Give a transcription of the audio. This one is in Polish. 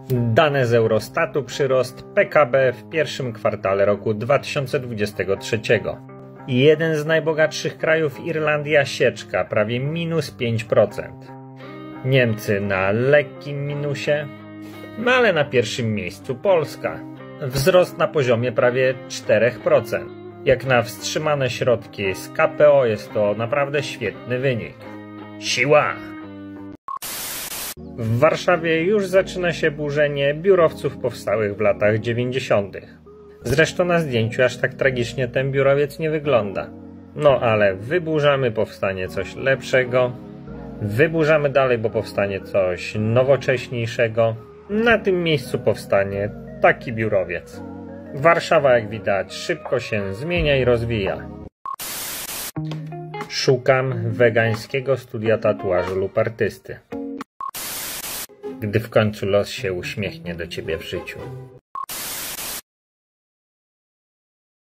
Dane z Eurostatu: przyrost PKB w pierwszym kwartale roku 2023. Jeden z najbogatszych krajów, Irlandia, sieczka, prawie -5%. Niemcy na lekkim minusie, ale na pierwszym miejscu Polska. Wzrost na poziomie prawie 4%. Jak na wstrzymane środki z KPO jest to naprawdę świetny wynik. Siła! W Warszawie już zaczyna się burzenie biurowców powstałych w latach 90. Zresztą na zdjęciu aż tak tragicznie ten biurowiec nie wygląda. No ale wyburzamy, powstanie coś lepszego. Wyburzamy dalej, bo powstanie coś nowocześniejszego. Na tym miejscu powstanie taki biurowiec. Warszawa, jak widać, szybko się zmienia i rozwija. Szukam wegańskiego studia tatuażu lub artysty. Gdy w końcu los się uśmiechnie do ciebie w życiu.